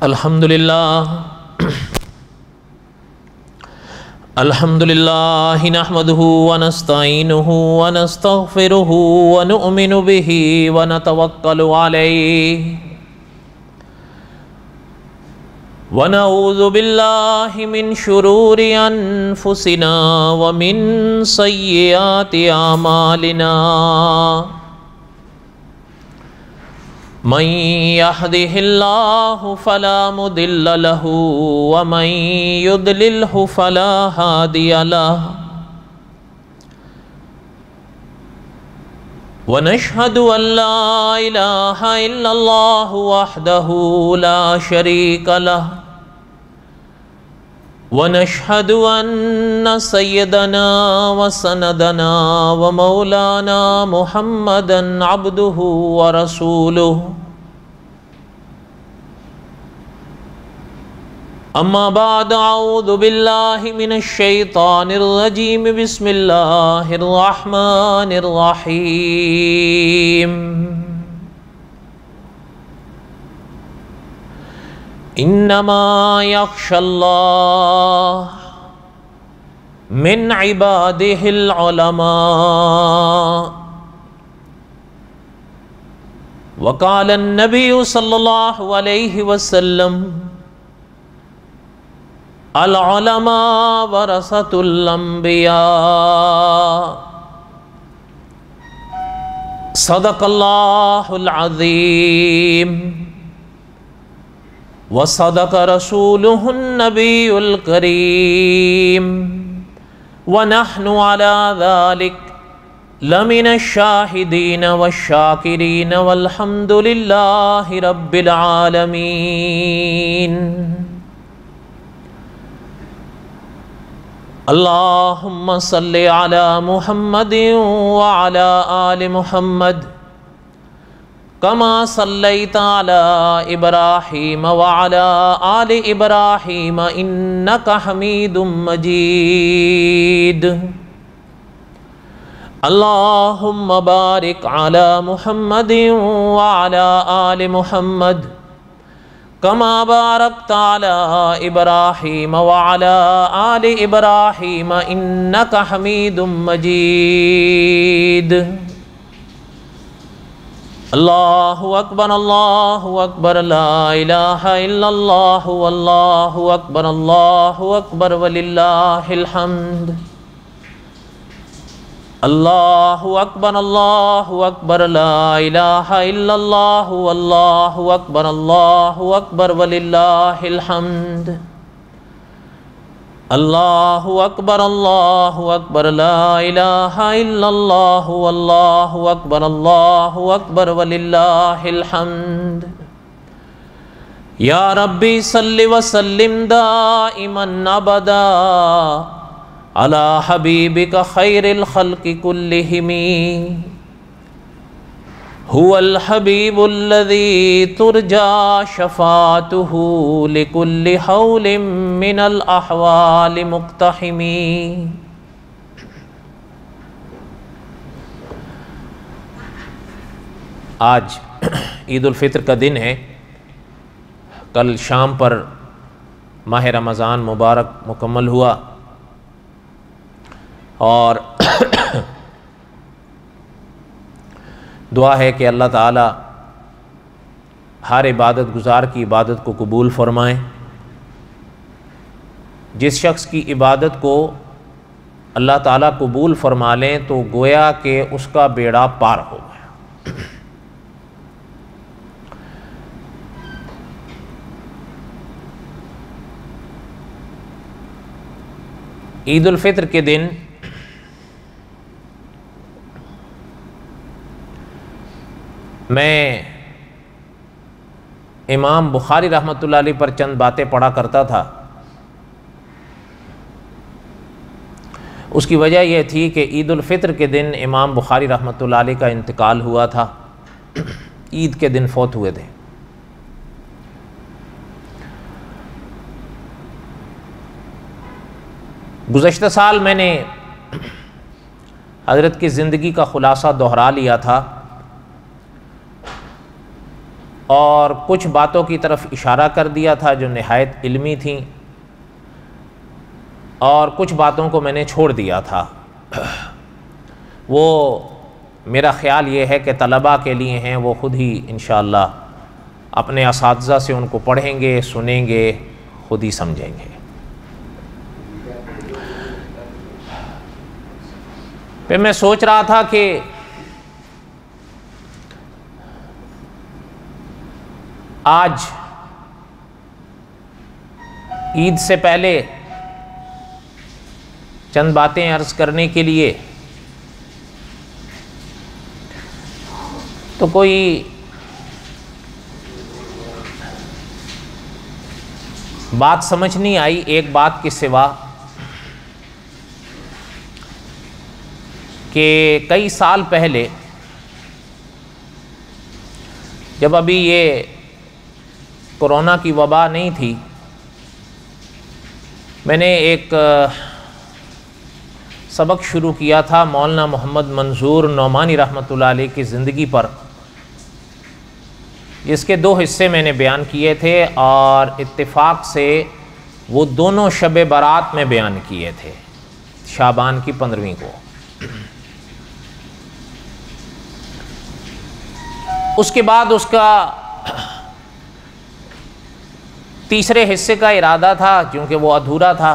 الحمدللہ نحمده ونستعینه ونستغفره ونؤمن به ونتوکل علیہ ونعوذ باللہ من شرور انفسنا ومن سیئات اعمالنا من يهده الله فلا مضل له ومن يضلله فلا هادي له ونشهد أن لا إله إلا الله وحده لا شريك له ونشهد أن سيدنا وسندنا ومولانا محمدا عبده ورسوله أما بعد أعوذ بالله من الشيطان الرجيم بسم الله الرحمن الرحيم انما يخشى الله من عباده العلماء وقال النبي صلى الله عليه وسلم العلماء ورثة الأنبياء صدق الله العظيم وصدق رسوله النبي الكريم ونحن على ذلك لمن الشاهدين والشاكرين والحمد لله رب العالمين اللهم صل على محمد وعلى آل محمد كما صليت على إبراهيم وعلى آل إبراهيم إنك حميد مجيد اللهم بارك على محمد وعلى آل محمد كما باركت على إبراهيم وعلى آل إبراهيم إنك حميد مجيد الله أكبر لا إله إلا الله والله أكبر ولله الحمد الله أكبر لا إله إلا الله والله أكبر ولله الحمد الله أكبر لا إله إلا الله والله أكبر ولله الحمد يا ربي صل وسلم دائما أبدا على حبيبك خير الخلق كلهم هو الحبيب الذي ترجى شفاعته لكل حول من الأحوال مقتحم آج عید الفطر کا دن ہے۔ کل شام پر ماہ رمضان مبارک مکمل ہوا اور دعا ہے کہ اللہ تعالی ہر عبادت گزار کی عبادت کو قبول فرمائیں۔ جس شخص کی عبادت کو اللہ تعالیٰ قبول فرما لیں تو گویا کہ اس کا بیڑا پار ہو گیا۔ عید الفطر کے دن میں امام بخاری رحمۃ اللہ علیہ پر چند باتیں پڑھا کرتا تھا۔ اس کی وجہ یہ تھی کہ عید الفطر کے دن امام بخاری رحمۃ اللہ علیہ کا انتقال ہوا تھا، عید کے دن فوت ہوئے تھے۔ گزشتہ سال میں نے حضرت کی زندگی کا خلاصہ دہرا لیا تھا اور کچھ باتوں کی طرف اشارہ کر دیا تھا جو نہایت علمی تھیں، اور کچھ باتوں کو میں نے چھوڑ دیا تھا۔ وہ میرا خیال یہ ہے کہ طلباء کے لیے ہیں، وہ خود ہی انشاءاللہ اپنے اساتذہ سے ان کو پڑھیں گے، سنیں گے، خود ہی سمجھیں گے۔ پھر میں سوچ رہا تھا کہ آج عید سے پہلے چند باتیں عرض کرنے کے لیے تو کوئی بات سمجھ نہیں آئی ایک بات کے سوا کہ کئی سال پہلے جب ابھی یہ کورونا کی وبا نہیں تھی، میں نے ایک سبق شروع کیا تھا مولانا محمد منظور نعمانی رحمۃ اللہ علیہ کی زندگی پر، جس کے 2 حصے میں نے بیان کیے تھے، اور اتفاق سے وہ دونوں شب برات میں بیان کیے تھے، شعبان کی 15ویں کو۔ اس کے بعد اس کا تیسرے حصے کا ارادہ تھا، کیونکہ وہ ادھورا تھا۔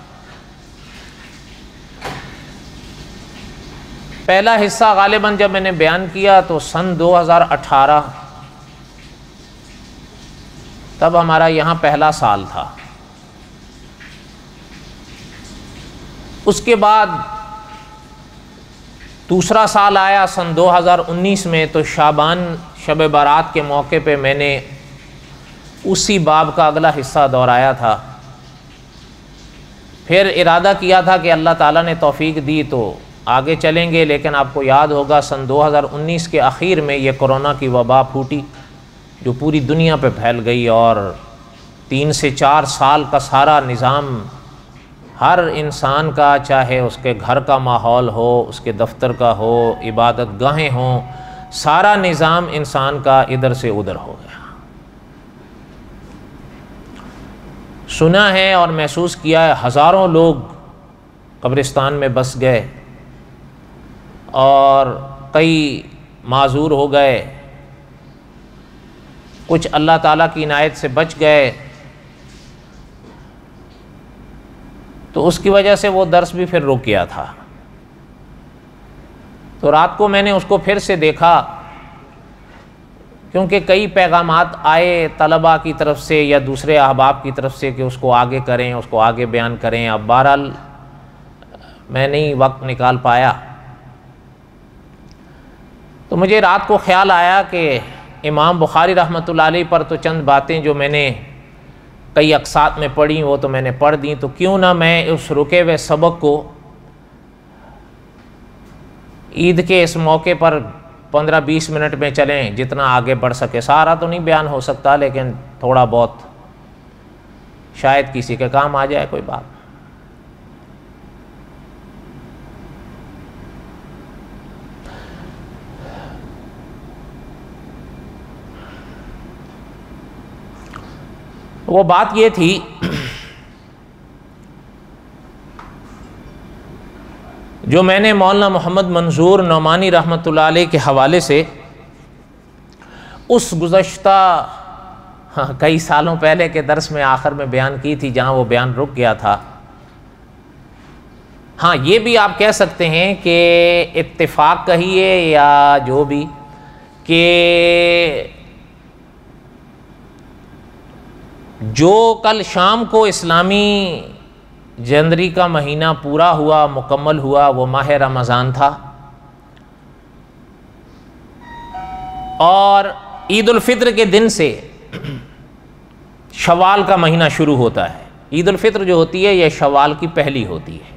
پہلا حصہ غالباً جب میں نے بیان کیا تو سن 2018، تب ہمارا یہاں پہلا سال تھا۔ اس کے بعد دوسرا سال آیا سن 2019 میں، تو شعبان شب برات کے موقع پہ میں نے اسی باب کا اگلا حصہ دہرایا تھا۔ پھر ارادہ کیا تھا کہ اللہ تعالیٰ نے توفیق دی تو آگے چلیں گے، لیکن آپ کو یاد ہوگا سن 2019 کے آخر میں یہ کورونا کی وبا پھوٹی، جو پوری دنیا پہ پھیل گئی، اور 3 سے 4 سال کا سارا نظام ہر انسان کا، چاہے اس کے گھر کا ماحول ہو، اس کے دفتر کا ہو، عبادت گاہیں ہوں، سارا نظام انسان کا ادھر سے ادھر ہو گیا۔ سنا ہے اور محسوس کیا ہے ہزاروں لوگ قبرستان میں بس گئے، اور کئی معذور ہو گئے، کچھ اللہ تعالیٰ کی عنایت سے بچ گئے۔ تو اس کی وجہ سے وہ درس بھی پھر رک گیا تھا۔ تو رات کو میں نے اس کو پھر سے دیکھا، کیونکہ کئی پیغامات آئے طلباء کی طرف سے یا دوسرے احباب کی طرف سے کہ اس کو آگے کریں، اس کو آگے بیان کریں۔ اب بہرحال میں نہیں وقت نکال پایا، تو مجھے رات کو خیال آیا کہ امام بخاری رحمۃ اللہ علیہ پر تو چند باتیں جو میں نے کئی اقساط میں پڑھی وہ تو میں نے پڑھ دیں، تو کیوں نہ میں اس رکے ہوئے سبق کو عید کے اس موقع پر 15-20 منٹ میں چلیں، جتنا آگے بڑھ سکے۔ سارا تو نہیں بیان ہو سکتا، لیکن تھوڑا بہت شاید کسی کے کام آ جائے کوئی بات۔ وہ بات یہ تھی جو میں نے مولانا محمد منظور نعمانی رحمۃ اللہ علیہ کے حوالے سے اس گزشتہ کئی سالوں پہلے کے درس میں آخر میں بیان کی تھی، جہاں وہ بیان رک گیا تھا۔ ہاں، یہ بھی آپ کہہ سکتے ہیں کہ اتفاق کہیے یا جو بھی، کہ جو کل شام کو اسلامی جنوری کا مہینہ پورا ہوا، مکمل ہوا، وہ ماہ رمضان تھا، اور عید الفطر کے دن سے شوال کا مہینہ شروع ہوتا ہے۔ عید الفطر جو ہوتی ہے یہ شوال کی پہلی ہوتی ہے۔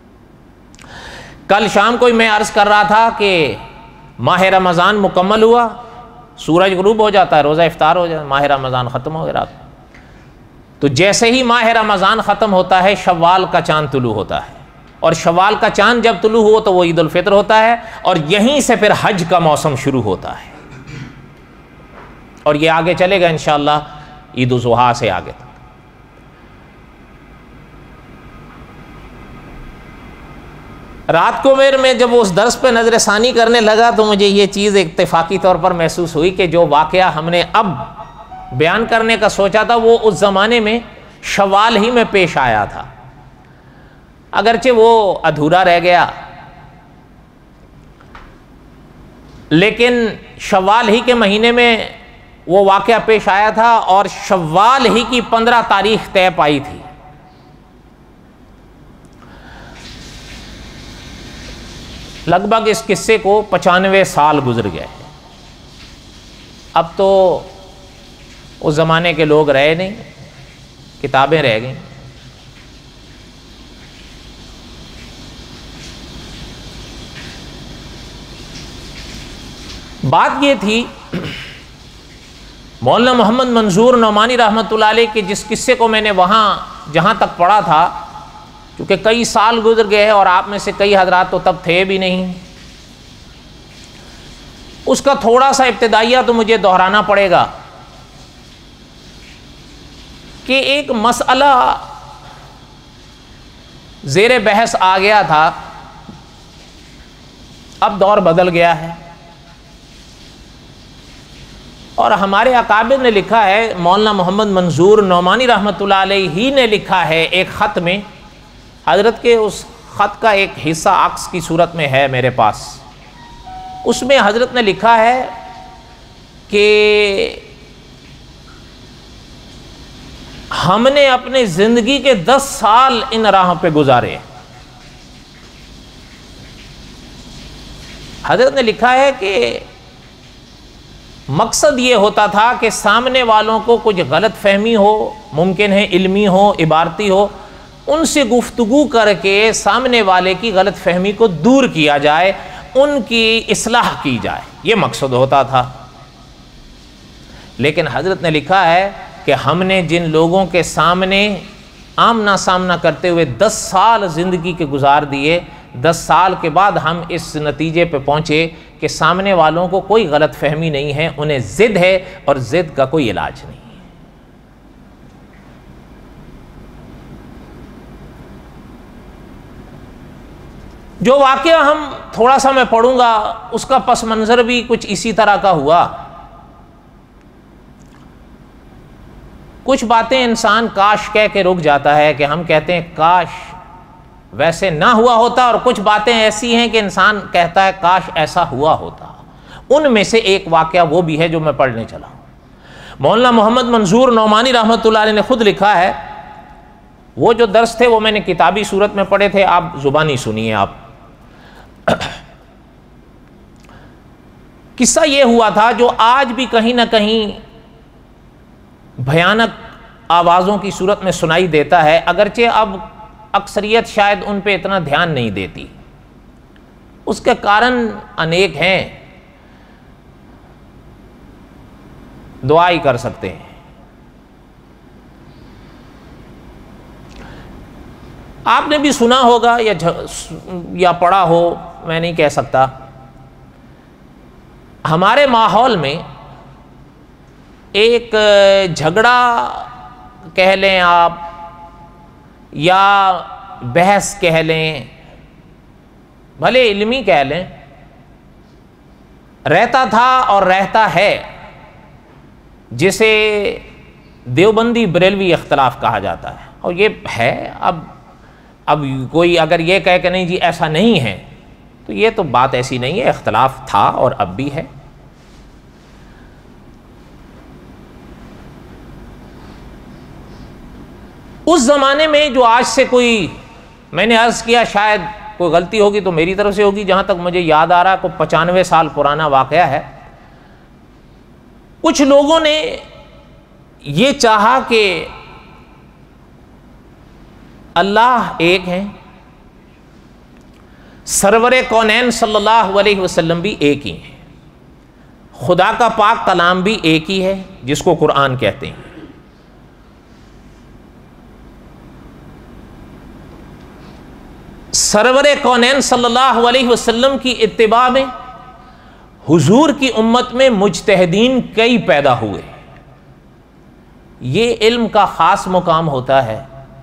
کل شام کو میں عرض کر رہا تھا کہ ماہ رمضان مکمل ہوا، سورج غروب ہو جاتا ہے، روزہ افطار ہو جاتا ہے، ماہ رمضان ختم ہو گیا رات کو۔ تو جیسے ہی ماہ رمضان ختم ہوتا ہے شوال کا چاند طلوع ہوتا ہے، اور شوال کا چاند جب طلوع ہو تو وہ عید الفطر ہوتا ہے، اور یہیں سے پھر حج کا موسم شروع ہوتا ہے۔ اور یہ آگے چلے گا انشاءاللہ عید الاضحیٰ سے آگے تک۔ رات کو میں جب اس درس پہ نظر ثانی کرنے لگا تو مجھے یہ چیز اتفاقی طور پر محسوس ہوئی کہ جو واقعہ ہم نے اب بیان کرنے کا سوچا تھا وہ اس زمانے میں شوال ہی میں پیش آیا تھا، اگرچہ وہ ادھورا رہ گیا، لیکن شوال ہی کے مہینے میں وہ واقعہ پیش آیا تھا اور شوال ہی کی 15 تاریخ طے پائی تھی۔ لگ بھگ اس قصے کو 95 سال گزر گئے۔ اب تو اس زمانے کے لوگ رہے نہیں، کتابیں رہ گئیں۔ بات یہ تھی مولانا محمد منظور نعمانی رحمۃ اللہ علیہ کے جس قصے کو میں نے وہاں جہاں تک پڑھا تھا، کیونکہ کئی سال گزر گئے اور آپ میں سے کئی حضرات تو تب تھے بھی نہیں، اس کا تھوڑا سا ابتدائیہ تو مجھے دہرانا پڑے گا کہ ایک مسئلہ زیر بحث آ گیا تھا، اب دور بدل گیا ہے، اور ہمارے اکابر نے لکھا ہے، مولانا محمد منظور نعمانی رحمۃ اللہ علیہ ہی نے لکھا ہے ایک خط میں، حضرت کے اس خط کا ایک حصہ عکس کی صورت میں ہے میرے پاس، اس میں حضرت نے لکھا ہے کہ ہم نے اپنے زندگی کے 10 سال ان راہوں پہ گزارے۔ حضرت نے لکھا ہے کہ مقصد یہ ہوتا تھا کہ سامنے والوں کو کچھ غلط فہمی ہو، ممکن ہے علمی ہو، عبارتی ہو، ان سے گفتگو کر کے سامنے والے کی غلط فہمی کو دور کیا جائے، ان کی اصلاح کی جائے، یہ مقصد ہوتا تھا۔ لیکن حضرت نے لکھا ہے کہ ہم نے جن لوگوں کے سامنے آمنا سامنا کرتے ہوئے 10 سال زندگی کے گزار دیے، 10 سال کے بعد ہم اس نتیجے پہ پہنچے کہ سامنے والوں کو کوئی غلط فہمی نہیں ہے، انہیں ضد ہے اور ضد کا کوئی علاج نہیں ہے۔ جو واقعہ ہم تھوڑا سا میں پڑھوں گا اس کا پس منظر بھی کچھ اسی طرح کا ہوا۔ کچھ باتیں انسان کاش کہہ کے رک جاتا ہے کہ ہم کہتے ہیں کاش ویسے نہ ہوا ہوتا، اور کچھ باتیں ایسی ہیں کہ انسان کہتا ہے کاش ایسا ہوا ہوتا۔ ان میں سے ایک واقعہ وہ بھی ہے جو میں پڑھنے چلا ہوں۔ مولانا محمد منظور نعمانی رحمۃ اللہ علیہ نے خود لکھا ہے، وہ جو درس تھے وہ میں نے کتابی صورت میں پڑھے تھے، آپ زبانی سنیے۔ آپ قصہ یہ ہوا تھا جو آج بھی کہیں نہ کہیں بھیانک آوازوں کی صورت میں سنائی دیتا ہے، اگرچہ اب اکثریت شاید ان پہ اتنا دھیان نہیں دیتی۔ اس کے کارن انیک ہیں، دعا ہی کر سکتے ہیں۔ آپ نے بھی سنا ہوگا یا پڑھا ہو، میں نہیں کہہ سکتا۔ ہمارے ماحول میں ایک جھگڑا کہہ لیں آپ یا بحث کہہ لیں، بھلے علمی کہہ لیں، رہتا تھا اور رہتا ہے، جسے دیوبندی بریلوی اختلاف کہا جاتا ہے۔ اور یہ ہے، اب کوئی اگر یہ کہے کہ نہیں جی ایسا نہیں ہے تو یہ تو بات ایسی نہیں ہے، اختلاف تھا اور اب بھی ہے۔ اس زمانے میں جو آج سے کوئی، میں نے عرض کیا شاید کوئی غلطی ہوگی تو میری طرف سے ہوگی، جہاں تک مجھے یاد آ رہا ہے کوئی 95 سال پرانا واقعہ ہے۔ کچھ لوگوں نے یہ چاہا کہ اللہ ایک ہیں، سرور کونین صلی اللہ علیہ وسلم بھی ایک ہی ہیں، خدا کا پاک کلام بھی ایک ہی ہے جس کو قرآن کہتے ہیں۔ سرور کونین صلی اللہ علیہ وسلم کی اتباع میں حضور کی امت میں مجتہدین کئی پیدا ہوئے، یہ علم کا خاص مقام ہوتا ہے۔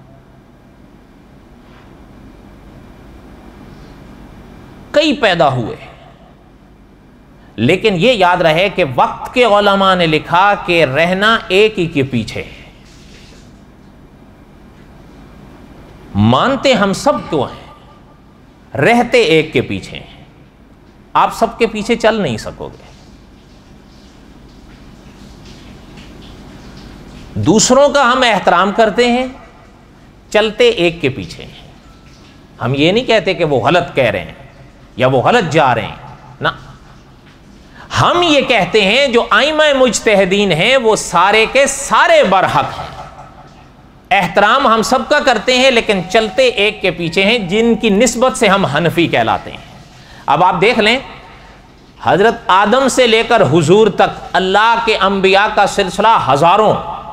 کئی پیدا ہوئے، لیکن یہ یاد رہے کہ وقت کے علماء نے لکھا کہ رہنا ایک ہی کے پیچھے، مانتے ہم سب کو ہیں، رہتے ایک کے پیچھے ہیں۔ آپ سب کے پیچھے چل نہیں سکو گے۔ دوسروں کا ہم احترام کرتے ہیں، چلتے ایک کے پیچھے ہیں۔ ہم یہ نہیں کہتے کہ وہ غلط کہہ رہے ہیں یا وہ غلط جا رہے ہیں، نہ، ہم یہ کہتے ہیں جو ائمہ مجتہدین ہیں وہ سارے کے سارے برحق ہیں، احترام ہم سب کا کرتے ہیں، لیکن چلتے ایک کے پیچھے ہیں، جن کی نسبت سے ہم حنفی کہلاتے ہیں۔ اب آپ دیکھ لیں، حضرت آدم سے لے کر حضور تک اللہ کے انبیاء کا سلسلہ ہزاروں،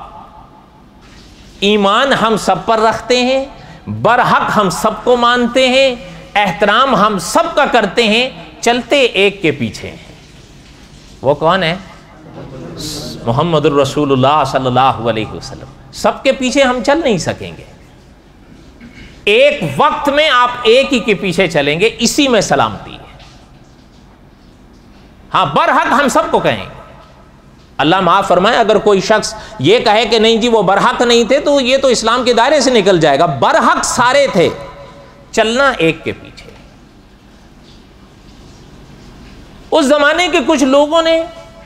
ایمان ہم سب پر رکھتے ہیں، برحق ہم سب کو مانتے ہیں، احترام ہم سب کا کرتے ہیں، چلتے ایک کے پیچھے ہیں۔ وہ کون ہے؟ محمد الرسول اللہ صلی اللہ علیہ وسلم۔ سب کے پیچھے ہم چل نہیں سکیں گے، ایک وقت میں آپ ایک ہی کے پیچھے چلیں گے، اسی میں سلامتی ہے۔ ہاں، برحق ہم سب کو کہیں گے۔ اللہ معاف فرمائے، اگر کوئی شخص یہ کہے کہ نہیں جی وہ برحق نہیں تھے تو یہ تو اسلام کے دائرے سے نکل جائے گا۔ برحق سارے تھے، چلنا ایک کے پیچھے۔ اس زمانے کے کچھ لوگوں نے،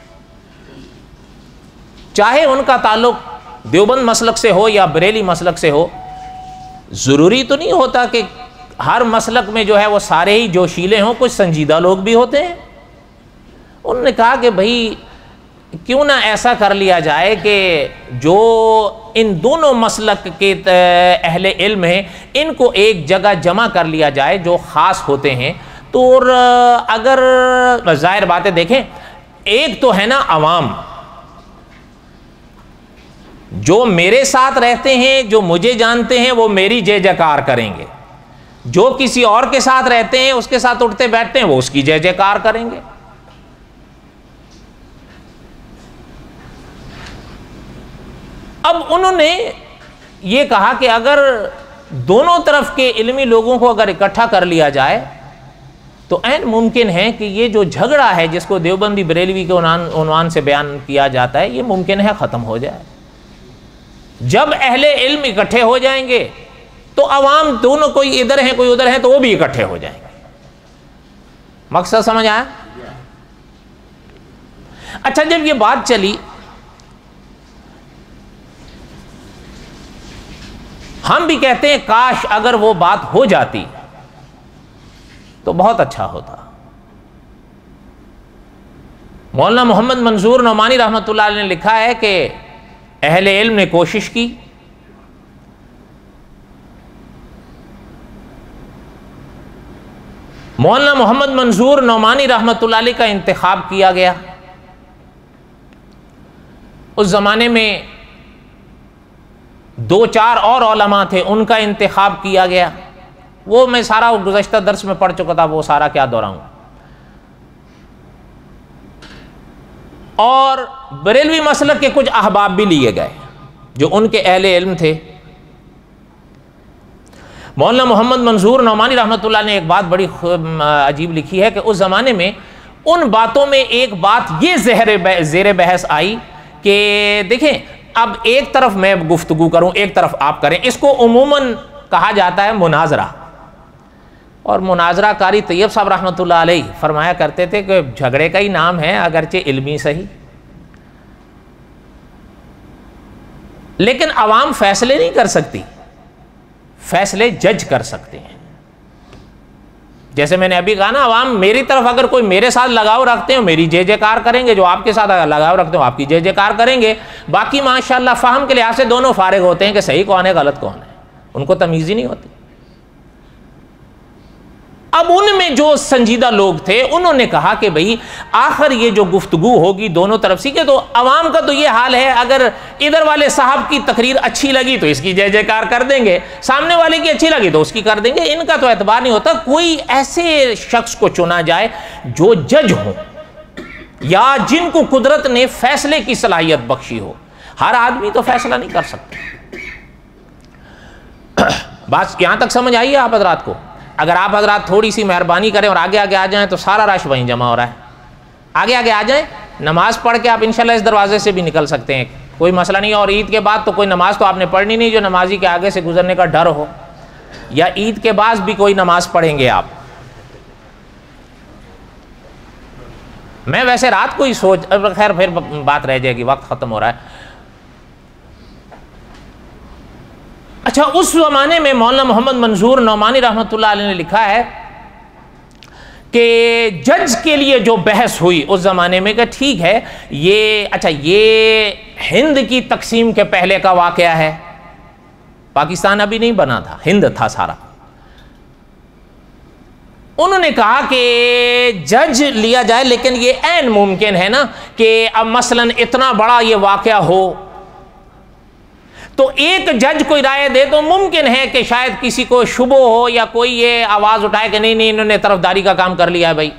چاہے ان کا تعلق دیوبند مسلک سے ہو یا بریلی مسلک سے ہو، ضروری تو نہیں ہوتا کہ ہر مسلک میں جو ہے وہ سارے ہی جوشیلے ہوں، کچھ سنجیدہ لوگ بھی ہوتے ہیں۔ انہوں نے کہا کہ بھائی کیوں نہ ایسا کر لیا جائے کہ جو ان دونوں مسلک کے اہل علم ہیں ان کو ایک جگہ جمع کر لیا جائے جو خاص ہوتے ہیں۔ تو اگر ظاہر باتیں دیکھیں، ایک تو ہے نا عوام، جو میرے ساتھ رہتے ہیں، جو مجھے جانتے ہیں، وہ میری جے جیکار کریں گے۔ جو کسی اور کے ساتھ رہتے ہیں، اس کے ساتھ اٹھتے بیٹھتے ہیں، وہ اس کی جے جیکار کریں گے۔ اب انہوں نے یہ کہا کہ اگر دونوں طرف کے علمی لوگوں کو اگر اکٹھا کر لیا جائے تو عین ممکن ہے کہ یہ جو جھگڑا ہے جس کو دیوبندی بریلوی کے عنوان سے بیان کیا جاتا ہے، یہ ممکن ہے ختم ہو جائے۔ جب اہل علم اکٹھے ہو جائیں گے تو عوام دونوں، کوئی ادھر ہیں کوئی ادھر ہیں، تو وہ بھی اکٹھے ہو جائیں گے۔ مقصد سمجھ آیا؟ اچھا، جب یہ بات چلی، ہم بھی کہتے ہیں کاش اگر وہ بات ہو جاتی تو بہت اچھا ہوتا۔ مولانا محمد منظور نعمانی رحمۃ اللہ علیہ نے لکھا ہے کہ اہل علم نے کوشش کی، مولانا محمد منظور نعمانی رحمۃ اللہ علیہ کا انتخاب کیا گیا۔ اس زمانے میں 2-4 اور علماء تھے، ان کا انتخاب کیا گیا۔ وہ میں سارا گزشتہ درس میں پڑھ چکا تھا، وہ سارا کیا دہراؤں۔ اور بریلوی مسلک کے کچھ احباب بھی لیے گئے جو ان کے اہل علم تھے۔ مولانا محمد منظور نعمانی رحمۃ اللہ نے ایک بات بڑی عجیب لکھی ہے کہ اس زمانے میں ان باتوں میں ایک بات یہ زیر بحث آئی کہ دیکھیں، اب ایک طرف میں گفتگو کروں، ایک طرف آپ کریں، اس کو عموماً کہا جاتا ہے مناظرہ۔ اور مناظرہ کاری طیب صاحب رحمۃ اللہ علیہ فرمایا کرتے تھے کہ جھگڑے کا ہی نام ہے، اگرچہ علمی صحیح، لیکن عوام فیصلے نہیں کر سکتی، فیصلے جج کر سکتے ہیں۔ جیسے میں نے ابھی کہا نا، عوام میری طرف اگر کوئی میرے ساتھ لگاؤ رکھتے ہیں میری جے جے کار کریں گے، جو آپ کے ساتھ اگر لگاؤ رکھتے ہو آپ کی جے جے کار کریں گے۔ باقی ماشاءاللہ فہم کے لحاظ سے دونوں فارغ ہوتے ہیں کہ صحیح کون ہے غلط کون ہے، ان کو تمیز ہی نہیں ہوتی۔ اب ان میں جو سنجیدہ لوگ تھے انہوں نے کہا کہ بھئی آخر یہ جو گفتگو ہوگی دونوں طرف سے، کہ تو عوام کا تو یہ حال ہے، اگر ادھر والے صاحب کی تقریر اچھی لگی تو اس کی جے جے کار کر دیں گے، سامنے والے کی اچھی لگی تو اس کی کر دیں گے، ان کا تو اعتبار نہیں ہوتا۔ کوئی ایسے شخص کو چنا جائے جو جج ہو، یا جن کو قدرت نے فیصلے کی صلاحیت بخشی ہو. ہر آدمی تو فیصلہ نہیں کر سکتا. بات یہاں تک سمجھ آئی ہے آپ حضرات کو؟ اگر آپ حضرات تھوڑی سی مہربانی کریں اور آگے آگے آ جائیں تو سارا رش وہیں جمع ہو رہا ہے. آگے آگے آ جائیں, نماز پڑھ کے آپ انشاءاللہ اس دروازے سے بھی نکل سکتے ہیں, کوئی مسئلہ نہیں ہے. اور عید کے بعد تو کوئی نماز تو آپ نے پڑھنی نہیں جو نمازی کے آگے سے گزرنے کا ڈر ہو, یا عید کے بعد بھی کوئی نماز پڑھیں گے آپ. میں ویسے رات کو ہی خیر پھر بات رہ جائے گی, وقت ختم ہو رہا ہے. اچھا, اس زمانے میں مولانا محمد منظور نعمانی رحمۃ اللہ علیہ نے لکھا ہے کہ جج کے لیے جو بحث ہوئی اس زمانے میں کہ ٹھیک ہے یہ ہند کی تقسیم کے پہلے کا واقعہ ہے, پاکستان ابھی نہیں بنا تھا, ہند تھا سارا. انہوں نے کہا کہ جج لیا جائے, لیکن یہ عین ممکن ہے نا کہ اب مثلاً اتنا بڑا یہ واقعہ ہو تو ایک جج کوئی رائے دے تو ممکن ہے کہ شاید کسی کو شبہ ہو یا کوئی یہ آواز اٹھائے کہ نہیں انہوں نے طرفداری کا کام کر لیا ہے. بھائی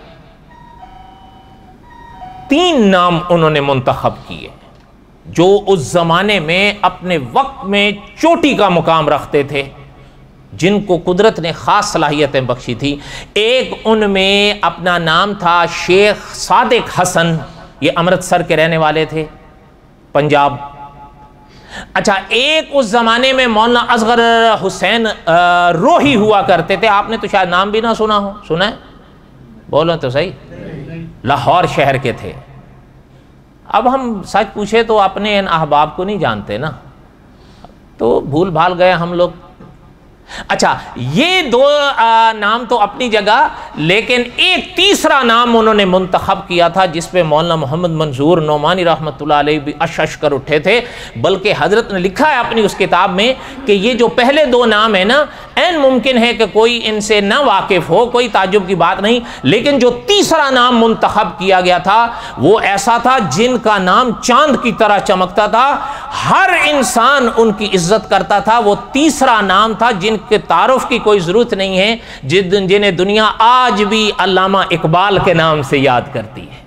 3 نام انہوں نے منتخب کیے جو اس زمانے میں اپنے وقت میں چوٹی کا مقام رکھتے تھے, جن کو قدرت نے خاص صلاحیتیں بخشی تھی. ایک ان میں اپنا نام تھا شیخ صادق حسن, یہ امرتسر کے رہنے والے تھے, پنجاب. اچھا, ایک اس زمانے میں مولانا اصغر حسین روحی ہوا کرتے تھے, آپ نے تو شاید نام بھی نہ سنا ہو. سنا ہے؟ بولو تو صحیح. لاہور شہر کے تھے. اب ہم سچ پوچھے تو اپنے ان احباب کو نہیں جانتے نا, تو بھول بھال گئے ہم لوگ. اچھا, یہ 2 نام تو اپنی جگہ, لیکن ایک تیسرا نام انہوں نے منتخب کیا تھا جس پہ مولانا محمد منظور نعمانی رحمۃ اللہ علیہ بھی اشش کر اٹھے تھے. بلکہ حضرت نے لکھا ہے اپنی اس کتاب میں کہ یہ جو پہلے 2 نام ہیں نا, عین ممکن ہے کہ کوئی ان سے نہ واقف ہو, کوئی تعجب کی بات نہیں, لیکن جو تیسرا نام منتخب کیا گیا تھا وہ ایسا تھا جن کا نام چاند کی طرح چمکتا تھا, ہر انسان ان کی عزت کرتا تھا. وہ تیسرا نام تھا جن کے تعارف کی کوئی ضرورت نہیں ہے, جنہیں دنیا آج بھی علامہ اقبال کے نام سے یاد کرتی ہے.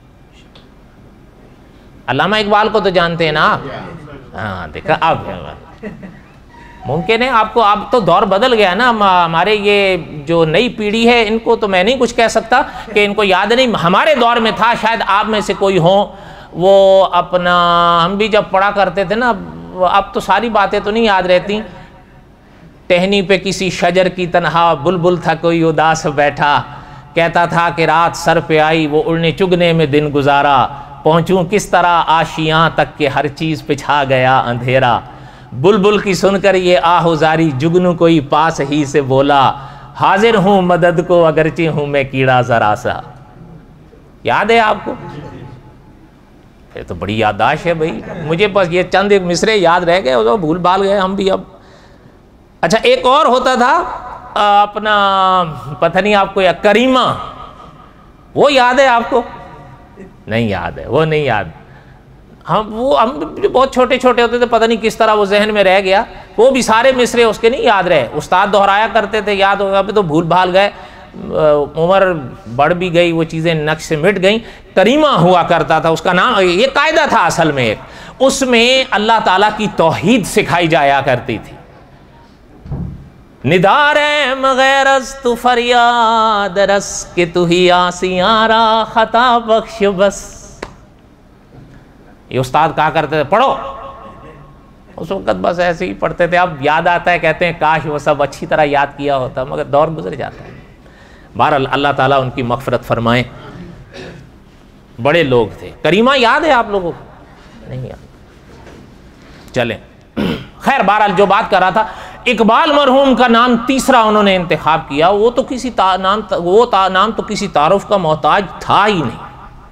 علامہ اقبال کو تو جانتے ہیں نا آپ؟ ہاں, دیکھا اب ممکن ہے آپ کو, اب تو دور بدل گیا نا. ہمارے یہ جو نئی پیڑھی ہے ان کو تو میں نہیں کچھ کہہ سکتا کہ ان کو یاد نہیں. ہمارے دور میں تھا, شاید آپ میں سے کوئی ہوں وہ اپنا, ہم بھی جب پڑھا کرتے تھے نا, اب تو ساری باتیں تو نہیں یاد رہتی. ٹہنی پہ کسی شجر کی تنہا بلبل تھا کوئی اداس بیٹھا, کہتا تھا کہ رات سر پہ آئی وہ اڑنے چگنے میں دن گزارا, پہنچوں کس طرح آشیاں تک کہ ہر چیز پہ چھا گیا اندھیرا. بلبل کی سن کر یہ آہوزاری جگنو کوئی پاس ہی سے بولا, حاضر ہوں مدد کو اگرچہ ہوں میں کیڑا ذرا سا. یاد ہے آپ کو؟ یہ تو بڑی یادداشت ہے بھائی. مجھے بس یہ چند ایک مصرے یاد رہ گئے, وہ بھول بھال گئے ہم بھی اب. اچھا, ایک اور ہوتا تھا اپنا, پتہ نہیں آپ کو, یا کریمہ, وہ یاد ہے آپ کو؟ نہیں یاد ہے, وہ نہیں یاد. ہم بہت چھوٹے چھوٹے ہوتے تھے, پتہ نہیں کس طرح وہ ذہن میں رہ گیا. وہ بھی سارے مصرے اس کے نہیں یاد رہے, استاد دہرایا کرتے تھے, یاد ہوگا. ابھی تو بھول بھال گئے, عمر بڑھ بھی گئی, وہ چیزیں نقش سے مٹ گئیں. کریمہ ہوا کرتا تھا, اس کا نام, یہ قاعدہ تھا اصل میں ایک, اس میں اللہ تعالیٰ کی توحید سکھائی جایا کرتی تھی. ندار مغیر از تو فریاد رس کہ تو ہی آسیاں را خطا بخش بس. یہ استاد کہا کرتے تھے پڑھو, اس وقت بس ایسے ہی پڑھتے تھے. اب یاد آتا ہے, کہتے ہیں کاش وہ سب اچھی طرح یاد کیا ہوتا, مگر دور گزر جاتا ہے. بہرحال اللہ تعالیٰ ان کی مغفرت فرمائے. بڑے لوگ تھے. کریمہ یاد ہے آپ لوگوں کو؟ نہیں یاد. چلیں خیر, بہرحال جو بات کر رہا تھا, اقبال مرحوم کا نام تیسرا انہوں نے انتخاب کیا. وہ تو کسی نام تو کسی تعارف کا محتاج تھا ہی نہیں.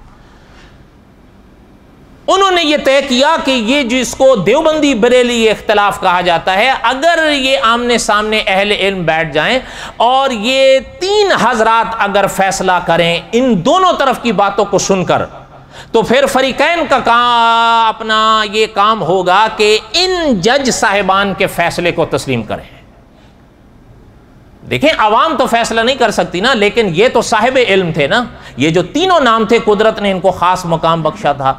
انہوں نے یہ طے کیا کہ یہ جس کو دیوبندی بریلی اختلاف کہا جاتا ہے, اگر یہ آمنے سامنے اہل علم بیٹھ جائیں اور یہ 3 حضرات اگر فیصلہ کریں ان دونوں طرف کی باتوں کو سن کر, تو پھر فریقین کا اپنا یہ کام ہوگا کہ ان جج صاحبان کے فیصلے کو تسلیم کریں. دیکھیں عوام تو فیصلہ نہیں کر سکتی نا، لیکن یہ تو صاحب علم تھے نا، یہ جو تینوں نام تھے قدرت نے ان کو خاص مقام بخشا تھا۔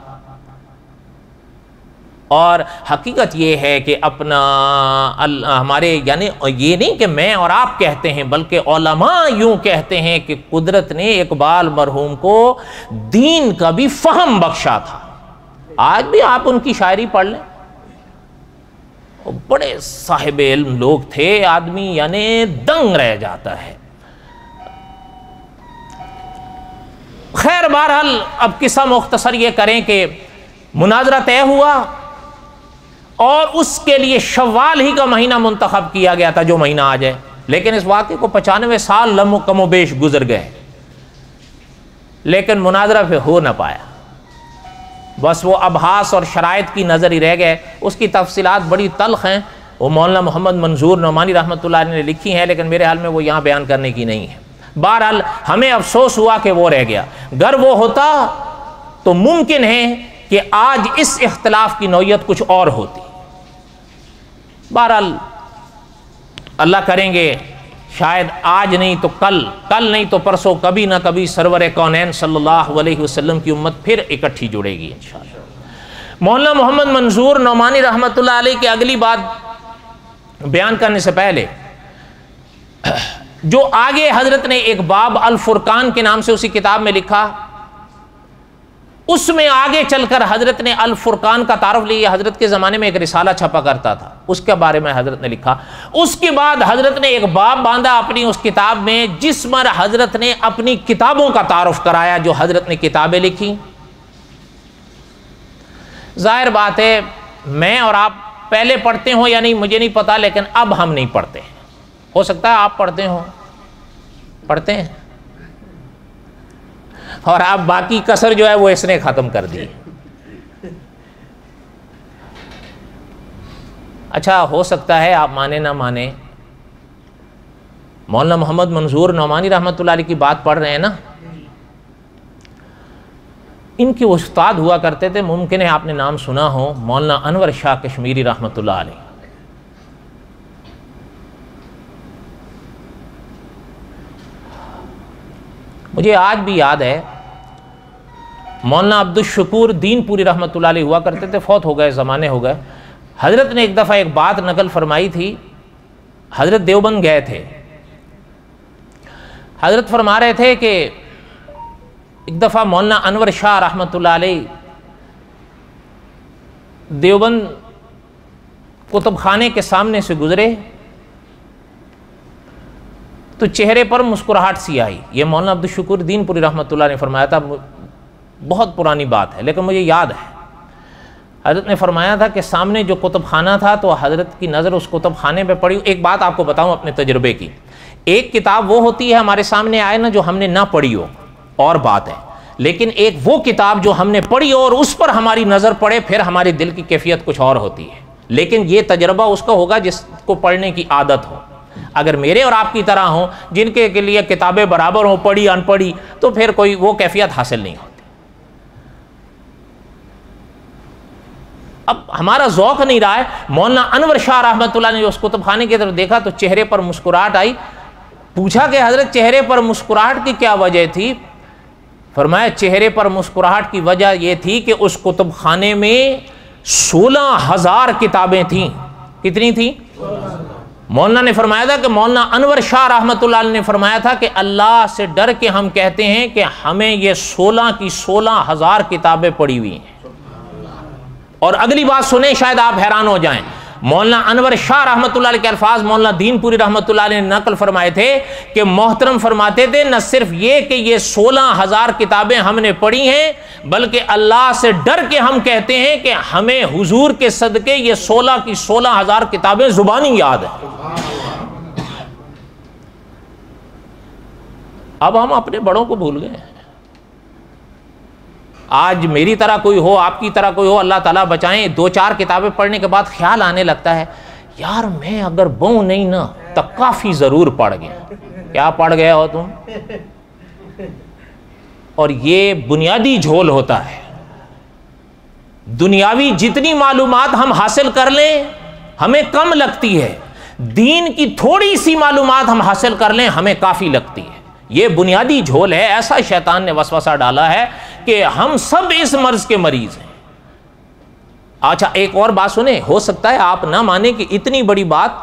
اور حقیقت یہ ہے کہ اپنا ہمارے یعنی یہ نہیں کہ میں اور آپ کہتے ہیں، بلکہ علماء یوں کہتے ہیں کہ قدرت نے اقبال مرحوم کو دین کا بھی فہم بخشا تھا۔ آج بھی آپ ان کی شاعری پڑھ لیں، بڑے صاحب علم لوگ تھے، آدمی یعنی دنگ رہ جاتا ہے۔ خیر بہرحال اب قصہ مختصر یہ کریں کہ مناظرہ طے ہوا اور اس کے لیے شوال ہی کا مہینہ منتخب کیا گیا تھا جو مہینہ آ جائے، لیکن اس واقعے کو 95 سال کم و بیش گزر گئے، لیکن مناظرہ پہ ہو نہ پایا، بس وہ ابحاث اور شرائط کی نظر ہی رہ گئے۔ اس کی تفصیلات بڑی تلخ ہیں، وہ مولانا محمد منظور نعمانی رحمۃ اللہ علیہ نے لکھی ہیں، لیکن میرے حال میں وہ یہاں بیان کرنے کی نہیں ہے۔ بہرحال ہمیں افسوس ہوا کہ وہ رہ گیا، گر وہ ہوتا تو ممکن ہے کہ آج اس اختلاف کی نوعیت کچھ اور ہوتی۔ بہرحال اللہ کریں گے شاید آج نہیں تو کل نہیں تو پرسوں، کبھی نہ کبھی سرور کونین صلی اللہ علیہ وسلم کی امت پھر اکٹھی جڑے گی انشاءاللہ۔ مولانا محمد منظور نعمانی رحمۃ اللہ علیہ کی اگلی بات بیان کرنے سے پہلے جو آگے حضرت نے ایک باب الفرقان کے نام سے اسی کتاب میں لکھا، اس میں آگے چل کر حضرت نے الفرقان کا تعارف لیا۔ حضرت کے زمانے میں ایک رسالہ چھپا کرتا تھا، اس کے بارے میں حضرت نے لکھا۔ اس کے بعد حضرت نے ایک باب باندھا اپنی اس کتاب میں، جس پر حضرت نے اپنی کتابوں کا تعارف کرایا جو حضرت نے کتابیں لکھی۔ ظاہر بات ہے میں اور آپ پہلے پڑھتے ہوں یا نہیں مجھے نہیں پتا، لیکن اب ہم نہیں پڑھتے، ہو سکتا ہے آپ پڑھتے ہوں، پڑھتے ہیں، اور اب باقی کسر جو ہے وہ اس نے ختم کر دی۔ اچھا ہو سکتا ہے آپ مانے نہ مانے، مولانا محمد منظور نعمانی رحمۃ اللہ علیہ کی بات پڑھ رہے ہیں نا، ان کے استاد ہوا کرتے تھے، ممکن ہے آپ نے نام سنا ہو، مولانا انور شاہ کشمیری رحمۃ اللہ علیہ۔ مجھے آج بھی یاد ہے مولانا عبد الشکور دین پوری رحمۃ اللہ علیہ ہوا کرتے تھے، فوت ہو گئے، زمانے ہو گئے۔ حضرت نے ایک دفعہ ایک بات نقل فرمائی تھی، حضرت دیوبند گئے تھے، حضرت فرما رہے تھے کہ ایک دفعہ مولانا انور شاہ رحمۃ اللہ علیہ دیوبند کتب خانے کے سامنے سے گزرے تو چہرے پر مسکراہٹ سی آئی۔ یہ مولانا عبد الشکور دین پوری رحمۃ اللہ نے فرمایا تھا، بہت پرانی بات ہے لیکن مجھے یاد ہے۔ حضرت نے فرمایا تھا کہ سامنے جو کتب خانہ تھا تو حضرت کی نظر اس کتب خانے پہ پڑی۔ ایک بات آپ کو بتاؤں اپنے تجربے کی، ایک کتاب وہ ہوتی ہے ہمارے سامنے آئے نا جو ہم نے نہ پڑھی ہو، اور بات ہے، لیکن ایک وہ کتاب جو ہم نے پڑھی اور اس پر ہماری نظر پڑے، پھر ہمارے دل کی کیفیت کچھ اور ہوتی ہے۔ لیکن یہ تجربہ اس کا ہوگا جس کو پڑھنے کی عادت ہو۔ اگر میرے اور آپ کی طرح ہوں جن کے لیے کتابیں برابر ہوں، پڑھی ان پڑھی، تو پھر کوئی وہ کیفیت حاصل نہیں ہوتی۔ اب ہمارا ذوق نہیں رہا ہے۔ مولانا انور شاہ رحمۃ اللہ نے اس کتب خانے کی طرف دیکھا تو چہرے پر مسکراہٹ آئی، پوچھا کہ حضرت چہرے پر مسکراہٹ کی کیا وجہ تھی؟ فرمایا چہرے پر مسکراہٹ کی وجہ یہ تھی کہ اس کتب خانے میں 16,000 کتابیں تھیں۔ کتنی تھیں؟ مولانا نے فرمایا تھا کہ مولانا انور شاہ رحمۃ اللہ علیہ نے فرمایا تھا کہ اللہ سے ڈر کے ہم کہتے ہیں کہ ہمیں یہ 16 کی 16,000 کتابیں پڑھی ہوئی ہیں۔ اور اگلی بات سنیں، شاید آپ حیران ہو جائیں، مولانا انور شاہ رحمۃ اللہ علیہ کے الفاظ مولانا دین پوری رحمۃ اللہ علیہ نے نقل فرمائے تھے کہ محترم فرماتے تھے نہ صرف یہ کہ یہ 16,000 کتابیں ہم نے پڑھی ہیں، بلکہ اللہ سے ڈر کے ہم کہتے ہیں کہ ہمیں حضور کے صدقے یہ 16 کی 16,000 کتابیں زبانی یاد ہیں۔ اب ہم اپنے بڑوں کو بھول گئے ہیں۔ آج میری طرح کوئی ہو، آپ کی طرح کوئی ہو، اللہ تعالیٰ بچائیں، 2-4 کتابیں پڑھنے کے بعد خیال آنے لگتا ہے یار میں اگر بہوں نہیں نا تو کافی ضرور پڑھ گیا۔ کیا پڑھ گئے ہو تم؟ اور یہ بنیادی جھول ہوتا ہے۔ دنیاوی جتنی معلومات ہم حاصل کر لیں ہمیں کم لگتی ہے، دین کی تھوڑی سی معلومات ہم حاصل کر لیں ہمیں کافی لگتی ہے. یہ بنیادی جھول ہے. ایسا شیطان نے وسوسہ ڈالا ہے کہ ہم سب اس مرض کے مریض ہیں. اچھا ایک اور بات سنیں, ہو سکتا ہے آپ نہ مانیں کہ اتنی بڑی بات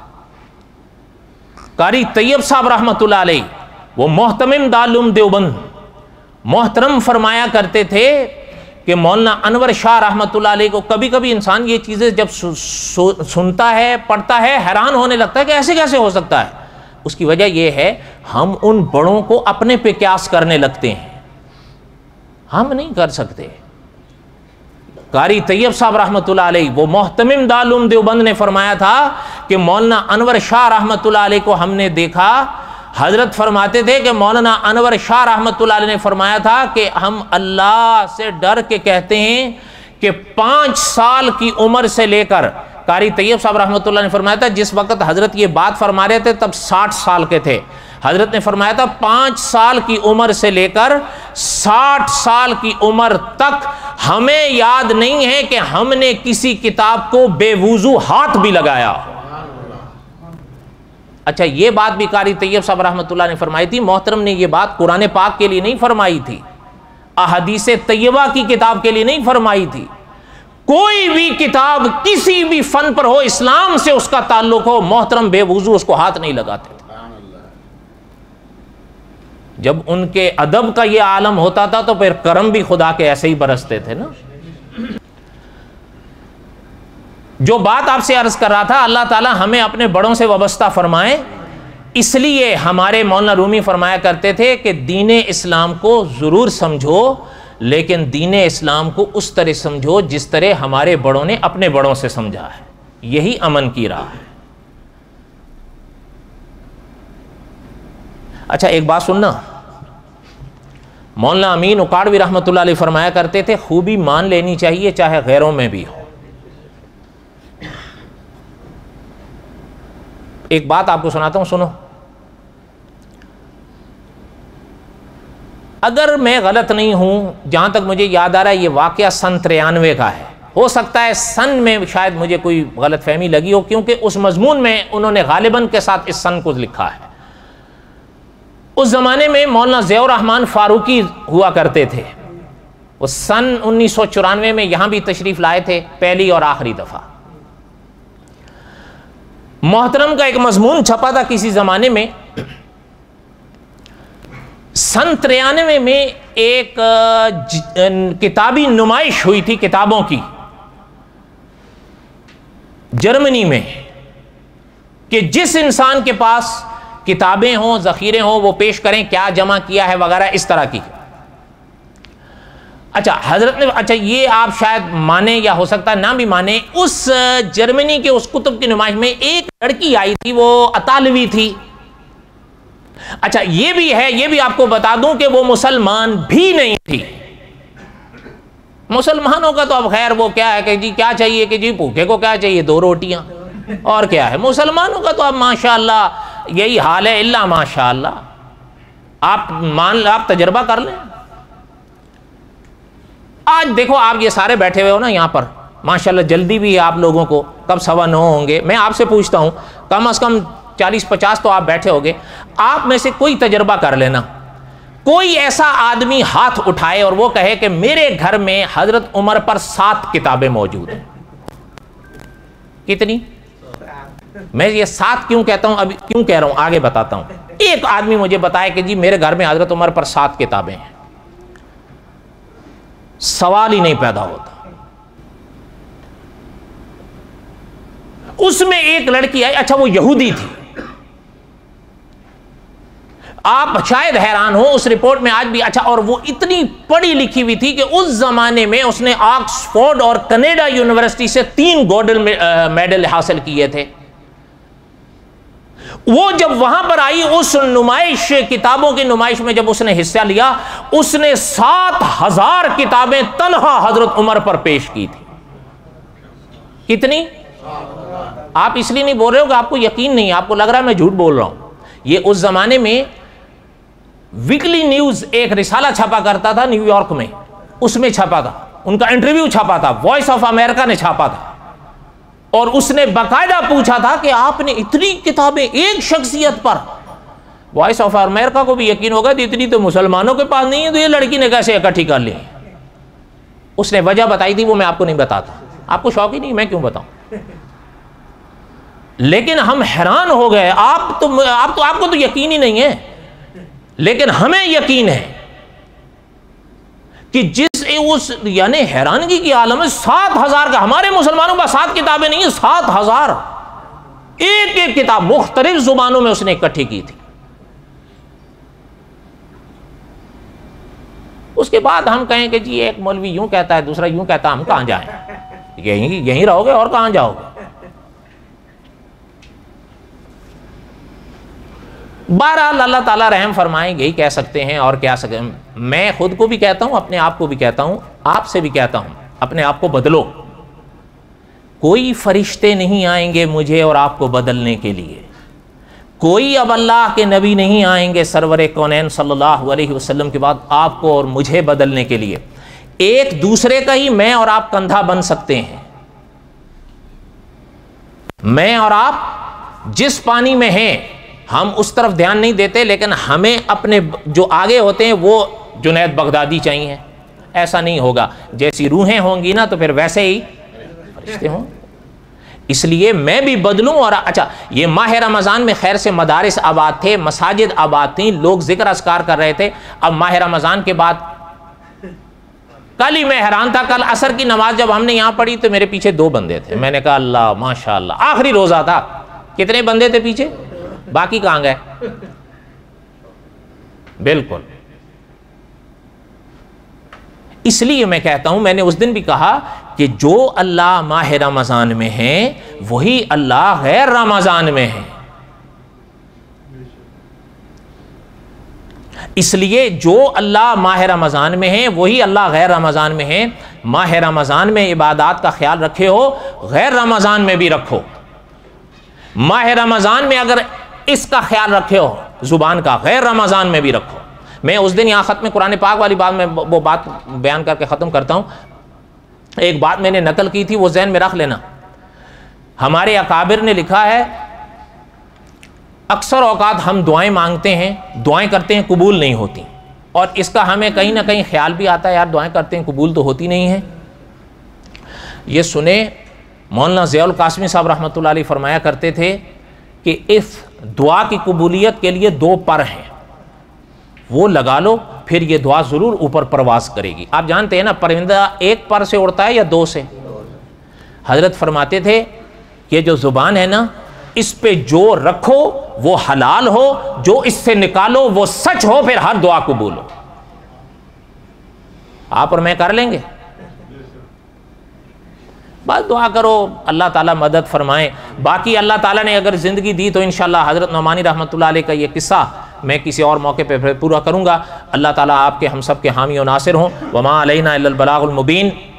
قاری طیب صاحب رحمۃ اللہ علیہ, وہ محتمم دارالعلوم دیوبند, محترم فرمایا کرتے تھے کہ مولانا انور شاہ رحمۃ اللہ علیہ کو کبھی کبھی انسان یہ چیزیں جب سنتا ہے پڑھتا ہے حیران ہونے لگتا ہے کہ ایسے کیسے ہو سکتا ہے. اس کی وجہ یہ ہے ہم ان بڑوں کو اپنے پہ قیاس کرنے لگتے ہیں, ہم نہیں کر سکتے. قاری طیب صاحب رحمۃ اللہ علیہ وہ محتمم دارالعلوم دیوبند نے فرمایا تھا کہ مولانا انور شاہ رحمۃ اللہ علیہ کو ہم نے دیکھا, حضرت فرماتے تھے کہ مولانا انور شاہ رحمۃ اللہ علیہ نے فرمایا تھا کہ ہم اللہ سے ڈر کے کہتے ہیں کہ 5 سال کی عمر سے لے کر, قاری طیب صاحب رحمۃ اللہ نے فرمایا تھا جس وقت حضرت یہ بات فرما رہے تھے تب 60 سال کے تھے, حضرت نے فرمایا تھا 5 سال کی عمر سے لے کر 60 سال کی عمر تک ہمیں یاد نہیں ہے کہ ہم نے کسی کتاب کو بے وضو ہاتھ بھی لگایا. اچھا یہ بات بھی قاری طیب صاحب رحمۃ اللہ نے فرمائی تھی. محترم نے یہ بات قرآن پاک کے لیے نہیں فرمائی تھی, احادیث طیبہ کی کتاب کے لیے نہیں فرمائی تھی. کوئی بھی کتاب کسی بھی فن پر ہو, اسلام سے اس کا تعلق ہو, محترم بے وضو اس کو ہاتھ نہیں لگاتے تھے. جب ان کے ادب کا یہ عالم ہوتا تھا تو پھر کرم بھی خدا کے ایسے ہی برستے تھے نا. جو بات آپ سے عرض کر رہا تھا, اللہ تعالی ہمیں اپنے بڑوں سے وابستہ فرمائے. اس لیے ہمارے مولانا رومی فرمایا کرتے تھے کہ دین اسلام کو ضرور سمجھو, لیکن دین اسلام کو اس طرح سمجھو جس طرح ہمارے بڑوں نے اپنے بڑوں سے سمجھا ہے. یہی امن کی راہ ہے. اچھا ایک بات سننا, مولانا امین اکاڑوی رحمۃ اللہ علیہ فرمایا کرتے تھے خوبی مان لینی چاہیے چاہے غیروں میں بھی ہو. ایک بات آپ کو سناتا ہوں, سنو. اگر میں غلط نہیں ہوں, جہاں تک مجھے یاد آ رہا ہے یہ واقعہ سن 93 کا ہے. ہو سکتا ہے سن میں شاید مجھے کوئی غلط فہمی لگی ہو, کیونکہ اس مضمون میں انہوں نے غالباً کے ساتھ اس سن کو لکھا ہے. اس زمانے میں مولانا ضیاء الرحمن فاروقی ہوا کرتے تھے. وہ سن 1994 میں یہاں بھی تشریف لائے تھے پہلی اور آخری دفعہ. محترم کا ایک مضمون چھپا تھا کسی زمانے میں. سن 93 میں ایک کتابی نمائش ہوئی تھی کتابوں کی جرمنی میں, کہ جس انسان کے پاس کتابیں ہوں, ذخیرے ہوں, وہ پیش کریں کیا جمع کیا ہے وغیرہ اس طرح کی. اچھا حضرت نے, اچھا یہ آپ شاید مانیں یا ہو سکتا ہے نہ بھی مانیں, اس جرمنی کے اس کتب کی نمائش میں ایک لڑکی آئی تھی, وہ اطالوی تھی. اچھا یہ بھی ہے, یہ بھی آپ کو بتا دوں کہ وہ مسلمان بھی نہیں تھی. مسلمانوں کا تو اب خیر وہ کیا ہے کہ جی کیا چاہیے, کہ جی بھوکے کو کیا چاہیے 2 روٹیاں, اور کیا ہے. مسلمانوں کا تو اب ماشاءاللہ یہی حال ہے, اللہ ماشاءاللہ. آپ تجربہ کر لیں. آج دیکھو آپ یہ سارے بیٹھے ہوئے ہو نا یہاں پر, ماشاءاللہ جلدی بھی ہے آپ لوگوں کو, کب 9:15 ہوں گے. میں آپ سے پوچھتا ہوں کم از کم 40-50 تو آپ بیٹھے ہوگے. آپ میں سے کوئی تجربہ کر لینا, کوئی ایسا آدمی ہاتھ اٹھائے اور وہ کہے کہ میرے گھر میں حضرت عمر پر 7 کتابیں موجود ہیں. کتنی؟ میں یہ 7 کیوں کہتا ہوں, ابھی کیوں کہہ رہا ہوں آگے بتاتا ہوں. ایک آدمی مجھے بتائے کہ جی میرے گھر میں حضرت عمر پر 7 کتابیں ہیں, سوال ہی نہیں پیدا ہوتا. اس میں ایک لڑکی آئی, اچھا وہ یہودی تھی. آپ شاید حیران ہو, اس رپورٹ میں آج بھی, اچھا اور وہ اتنی پڑھی لکھی ہوئی تھی کہ اس زمانے میں اس نے آکسفورڈ اور کینیڈا یونیورسٹی سے 3 گولڈن میڈل حاصل کیے تھے. وہ جب وہاں پر آئی اس نمائش, کتابوں کی نمائش میں جب اس نے حصہ لیا, اس نے 7,000 کتابیں تنہا حضرت عمر پر پیش کی تھی. کتنی؟ آپ اس لیے نہیں بول رہے ہو کہ آپ کو یقین نہیں, آپ کو لگ رہا ہے میں جھوٹ بول رہا ہوں. یہ اس زمانے میں ویکلی نیوز ایک رسالہ چھپا کرتا تھا نیو یارک میں, اس میں چھپا تھا, ان کا انٹرویو چھپا تھا, وائس آف امریکہ نے چھاپا تھا, اور اس نے باقاعدہ پوچھا تھا کہ آپ نے اتنی کتابیں ایک شخصیت پر. وائس آف امریکہ کو بھی یقین ہوگا اتنی تو مسلمانوں کے پاس نہیں ہے، تو یہ لڑکی نے کیسے اکٹھی کر لی. اس نے وجہ بتائی تھی، وہ میں آپ کو نہیں بتاتا، آپ کو شوق ہی نہیں، میں کیوں بتاؤں. لیکن ہم حیران ہو گئے. آپ کو تو یقین ہی نہیں ہے، لیکن ہمیں یقین ہے کہ اس یعنی حیرانگی کی عالم ہے. 7,000 کا، ہمارے مسلمانوں کا 7 کتابیں نہیں ہیں، 7,000 ایک ایک کتاب مختلف زبانوں میں اس نے اکٹھی کی تھی. اس کے بعد ہم کہیں کہ جی ایک مولوی یوں کہتا ہے، دوسرا یوں کہتا ہے، ہم کہاں جائیں؟ یہیں رہو گے اور کہاں جاؤ گے؟ بہرحال اللہ تعالیٰ رحم فرمائیں، یہی کہہ سکتے ہیں اور کیا سکتے ہیں. میں خود کو بھی کہتا ہوں، اپنے آپ کو بھی کہتا ہوں، آپ سے بھی کہتا ہوں، اپنے آپ کو بدلو. کوئی فرشتے نہیں آئیں گے مجھے اور آپ کو بدلنے کے لیے. کوئی اب اللہ کے نبی نہیں آئیں گے سرور کونین صلی اللہ علیہ وسلم کے بعد آپ کو اور مجھے بدلنے کے لیے. ایک دوسرے کا ہی میں اور آپ کندھا بن سکتے ہیں. میں اور آپ جس پانی میں ہیں ہم اس طرف دھیان نہیں دیتے، لیکن ہمیں اپنے جو آگے ہوتے ہیں وہ جنید بغدادی چاہیے. ایسا نہیں ہوگا. جیسی روحیں ہوں گی نا تو پھر ویسے ہی فرشتے ہوں. اس لیے میں بھی بدلوں. اور اچھا، یہ ماہ رمضان میں خیر سے مدارس آباد تھے، مساجد آباد تھیں، لوگ ذکر اذکار کر رہے تھے. اب ماہ رمضان کے بعد کل ہی میں حیران تھا، کل عصر کی نماز جب ہم نے یہاں پڑھی تو میرے پیچھے 2 بندے تھے. میں نے کہا اللہ ماشاء اللہ، آخری روزہ تھا. کتنے بندے تھے پیچھے؟ باقی کہاں گئے؟ بالکل. اس لیے میں کہتا ہوں، میں نے اس دن بھی کہا کہ جو اللہ ماہ رمضان میں ہیں وہی اللہ غیر رمضان میں ہیں. اس لیے جو اللہ ماہ رمضان میں ہیں وہی اللہ غیر رمضان میں ہیں. ماہ رمضان میں عبادات کا خیال رکھے ہو، غیر رمضان میں بھی رکھو. ماہ رمضان میں اگر اس کا خیال رکھے ہو زبان کا، غیر رمضان میں بھی رکھو. میں اس دن یہاں ختم قرآن پاک والی بات میں وہ بات بیان کر کے ختم کرتا ہوں. ایک بات میں نے نقل کی تھی، وہ ذہن میں رکھ لینا. ہمارے اکابر نے لکھا ہے اکثر اوقات ہم دعائیں مانگتے ہیں، دعائیں کرتے ہیں، قبول نہیں ہوتی. اور اس کا ہمیں کہیں نہ کہیں خیال بھی آتا ہے یار دعائیں کرتے ہیں قبول تو ہوتی نہیں ہیں. یہ سنیں، مولانا ضیاء القاسمی صاحب رحمۃ اللہ علیہ فرمایا کرتے تھے کہ اس دعا کی قبولیت کے لیے 2 پر ہیں، وہ لگا لو، پھر یہ دعا ضرور اوپر پرواز کرے گی. آپ جانتے ہیں نا پرندہ 1 پر سے اڑتا ہے یا 2 سے؟ حضرت فرماتے تھے کہ جو زبان ہے نا، اس پہ جو رکھو وہ حلال ہو، جو اس سے نکالو وہ سچ ہو، پھر ہر دعا قبول ہو. آپ اور میں کر لیں گے؟ بس دعا کرو، اللہ تعالیٰ مدد فرمائیں. باقی اللہ تعالیٰ نے اگر زندگی دی تو انشاءاللہ حضرت نعمانی رحمۃ اللہ علیہ کا یہ قصہ میں کسی اور موقع پہ پورا کروں گا. اللہ تعالیٰ آپ کے ہم سب کے حامی و ناصر ہوں. وما علینا الا البلاغ المبین.